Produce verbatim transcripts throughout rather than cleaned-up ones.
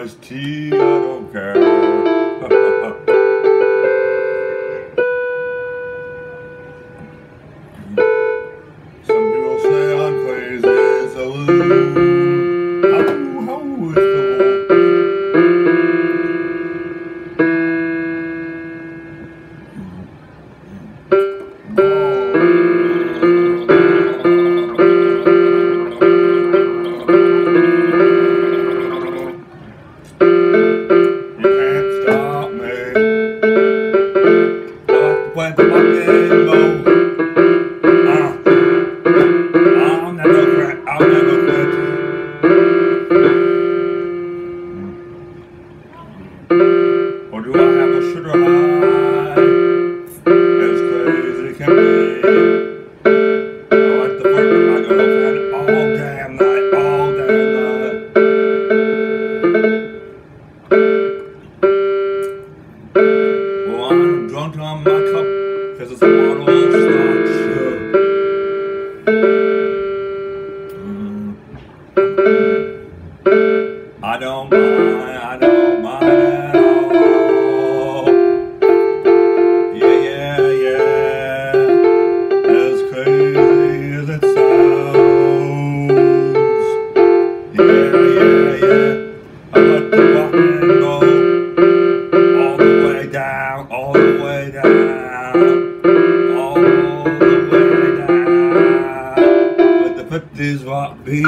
iced tea, I don't care. Some people say I'm crazy, so how, how is the When I'm in low, uh, I'll never quit, I'll never quit. Or do I have a sugar high? As crazy can be. I like the flirt with my girlfriend all damn night, all damn night. Well, I'm drunk on my cup. Cause it's a bottle of scotch. Mm. I don't mind, I don't mind at all. Yeah, yeah, yeah. As crazy as it sounds. Yeah, yeah, yeah. I like to rock and roll all the way down, all the way down. All the way down with the fifties rock beat.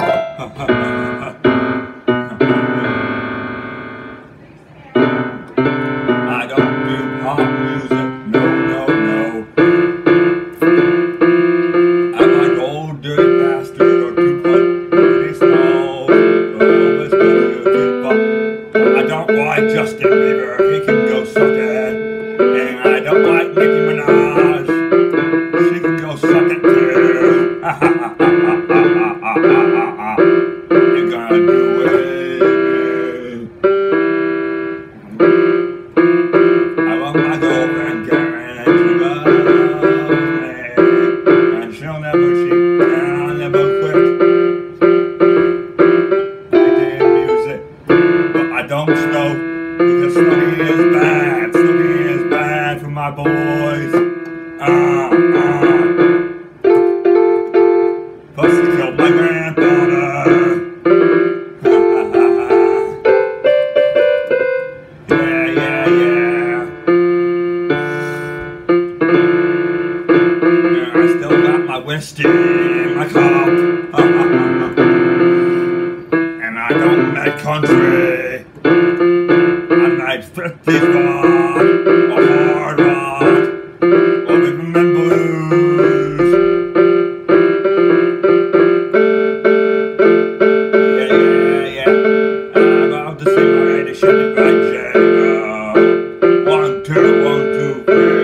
I don't do pop music, no, no, no. I like old dirty bastard or two foot pretty small. Always I don't like Justin Bieber, he can go suck it. And I don't like Nicki Minaj. She can go suck it too. You're gonna do it. I love my girlfriend Karen, and she loves me. And she'll never cheat, and I'll never quit. Making music, but I don't smoke because smoking is bad. Smoking is bad for my boys. Uh, uh. Plus he killed my granddaughter. Yeah, yeah, yeah. Yeah, I still got my whiskey in my cup. And I don't make country. I made fifties rock, or hard rock, or rhythm and blues. Yeah, yeah, yeah. I'm about to see my lady shut it right, yeah. One, two, one, two, three.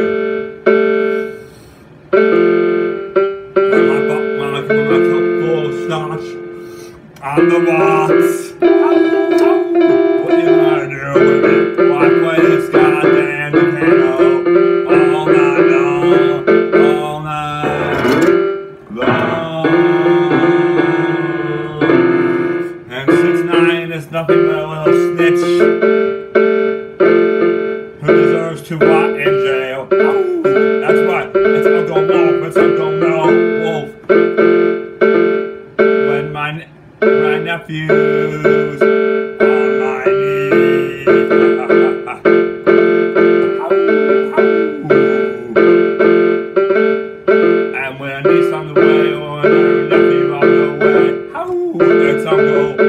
With my buck mark, with my cup full of scotch, on the rocks. What you gonna do with it? Why play this goddamn piano all night long, all night long? And six nine is nothing but a little snitch who deserves to rot in jail. That's right, it's Uncle Wolf, it's Uncle Mel Wolf. When my, my nephews on my knees. And when he's on the way, or a nephew on the way, it's Uncle